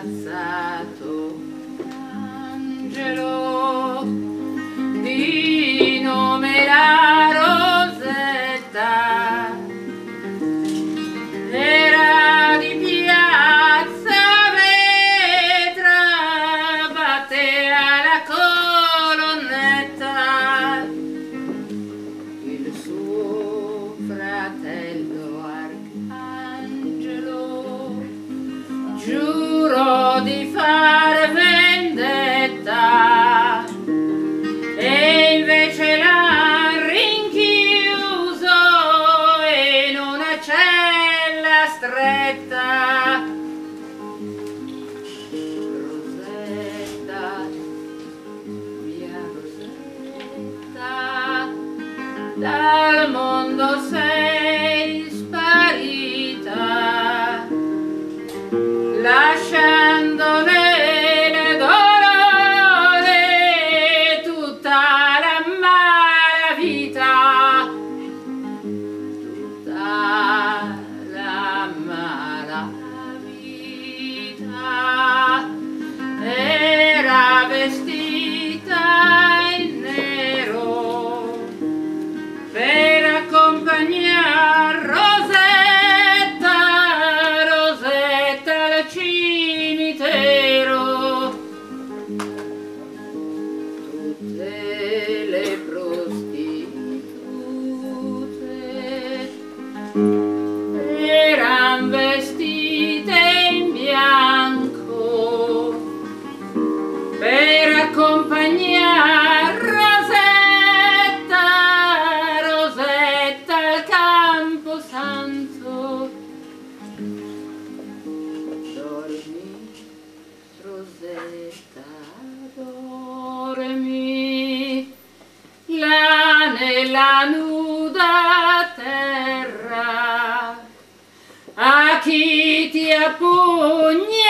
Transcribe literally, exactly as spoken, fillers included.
ammazzato angelo di nome la Rosetta, era di piazza Vetra, battea la colonnetta, il suo fratello Arcangelo giurò di far vendetta e invece l'ha rinchiuso in una cella stretta. Rosetta, mia Rosetta, dal mondo sei sparita, lasciando nel dolore tutta la malavita, tutta la malavita. Era vestita in nero per accompagnare Rosetta, Rosetta al cimitero. Tutte le prostitute eran vestite in bianco per accompagnare Rosetta, Rosetta al camposanto. Dormi, Rosetta, dormi, là nella nuda terra, a chi ti appugna